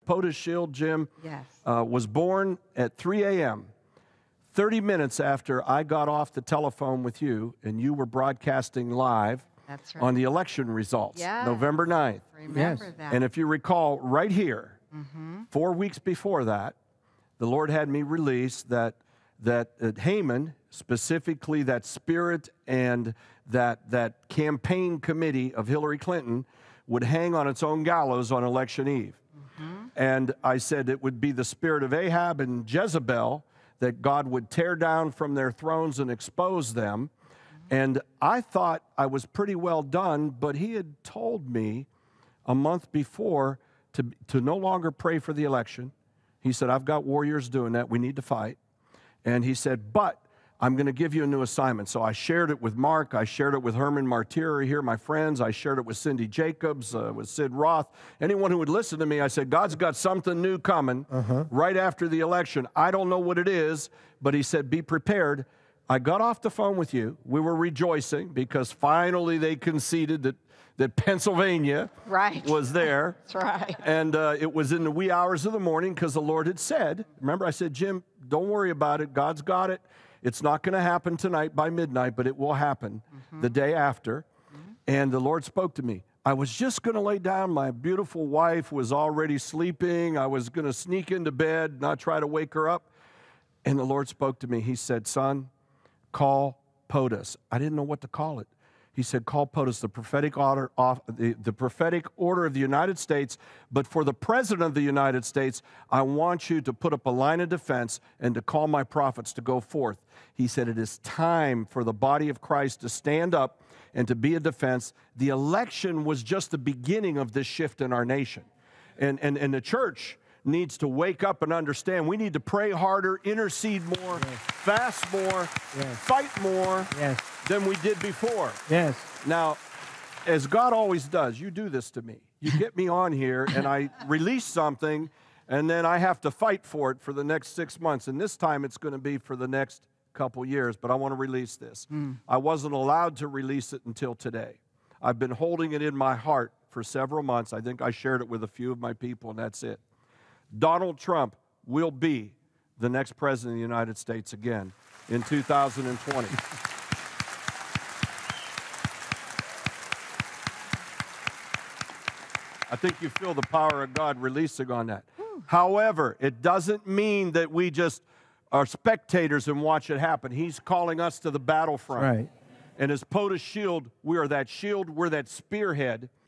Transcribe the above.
POTUS Shield, Jim, Yes. was born at 3 a.m., 30 minutes after I got off the telephone with you, and you were broadcasting live That's right. on the election results, Yes. November 9th. Remember Yes. that. And if you recall, right here, 4 weeks before that, the Lord had me release that Haman, specifically that spirit and that campaign committee of Hillary Clinton, would hang on its own gallows on election eve. And I said it would be the spirit of Ahab and Jezebel that God would tear down from their thrones and expose them. And I thought I was pretty well done, but he had told me a month before to no longer pray for the election. He said, I've got warriors doing that. We need to fight. And he said, but I'm going to give you a new assignment. So I shared it with Mark. I shared it with Herman Martiri here, my friends. I shared it with Cindy Jacobs, with Sid Roth. Anyone who would listen to me, I said, God's got something new coming right after the election. I don't know what it is, but he said, be prepared. I got off the phone with you. We were rejoicing because finally they conceded that Pennsylvania was there. That's right. And it was in the wee hours of the morning because the Lord had said, remember I said, Jim, don't worry about it. God's got it. It's not going to happen tonight by midnight, but it will happen the day after. And the Lord spoke to me. I was just going to lay down. My beautiful wife was already sleeping. I was going to sneak into bed, not try to wake her up. And the Lord spoke to me. He said, son, call POTUS. I didn't know what to call it. He said, call POTUS, the prophetic order of the United States, but for the President of the United States, I want you to put up a line of defense and to call my prophets to go forth. He said, it is time for the body of Christ to stand up and to be a defense. The election was just the beginning of this shift in our nation. And the church needs to wake up and understand we need to pray harder, intercede more, fast more, fight more than we did before. Yes. Now, as God always does, you do this to me. You get me on here and I release something and then I have to fight for it for the next 6 months. And this time it's going to be for the next couple years, but I want to release this. I wasn't allowed to release it until today. I've been holding it in my heart for several months. I think I shared it with a few of my people and that's it. Donald Trump will be the next president of the United States again in 2020. I think you feel the power of God releasing on that. However, it doesn't mean that we just are spectators and watch it happen. He's calling us to the battlefront. Right. And as POTUS Shield, we are that shield, we're that spearhead